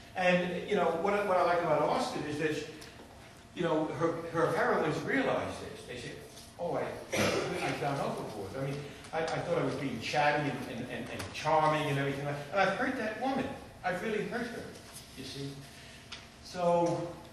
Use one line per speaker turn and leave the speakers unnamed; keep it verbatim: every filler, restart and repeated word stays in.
And, you know, what I, what I like about Austin is that, you know, her, her heroines realize this. They say, oh, I, I've gone overboard. I mean, I, I thought I was being chatty and, and, and, and charming and everything. And I've hurt that woman. I've really hurt her, you see. So,